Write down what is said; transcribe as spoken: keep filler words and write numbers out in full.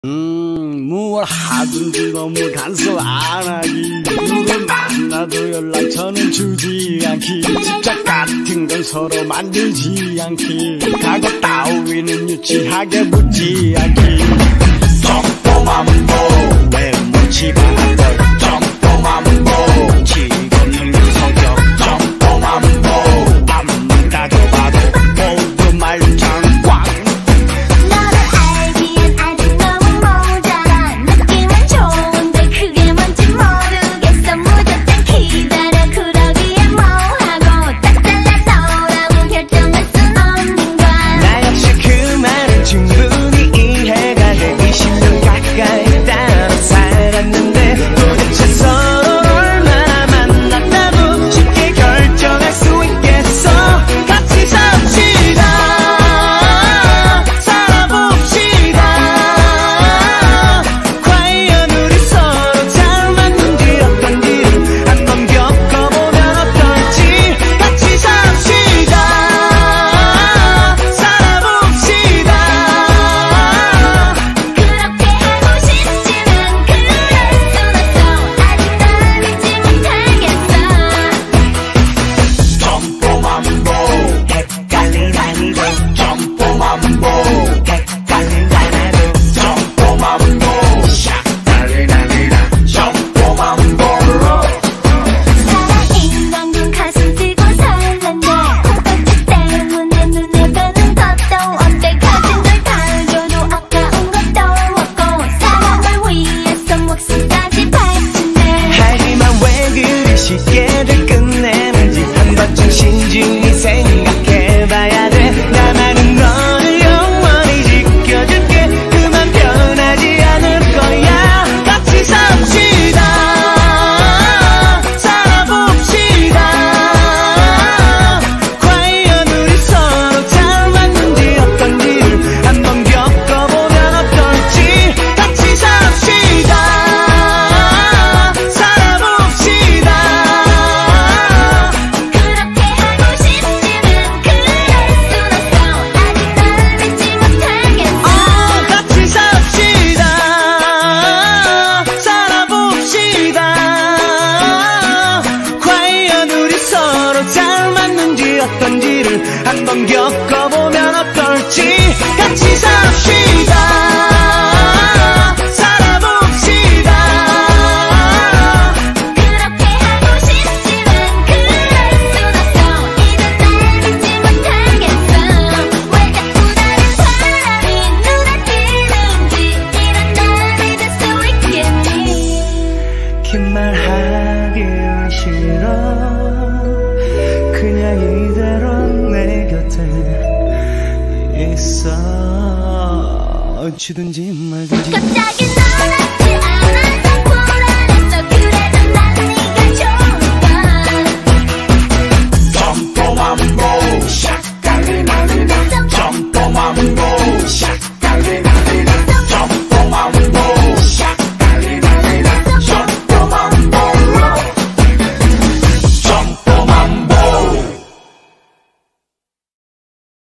음, 뭘 하든지 너무 간섭 안 하기. 누굴 만나도 연락처는 주지 않기. 집착 같은 건 서로 만들지 않기. 과거 따위는 유치하게 묻지 않기. 점포만보 외모치 반걸. 점포만보 치고는 성격. 점포만보 앞만 가져봐도 모두 말짱. 시계를 끝내는지 한 번쯤 신중히 생각해봐야 돼. 나만은 너를 영원히 지켜줄게. 그만 변하지 않을 거야. 같이 삽시다. 살아봅시다. 과연 우리 서로 잘 맞는지 어떤지를 한번 겪어보면 어떨지. 같이 삽시다. 어떤지를 한번 겪어보면 어떨지. 같이 삽시다. 살아봅시다. 그렇게 하고 싶지만 그럴 순 없어. 이젠 날 믿지 못하겠어. 왜 자꾸 다른 사람이 눈에 띄는지. 이런 날 믿을 수 있겠니. 긴 말 하기 싫어. 그냥 이대로 내 곁에 있어. 어찌든지 말든지. 갑자기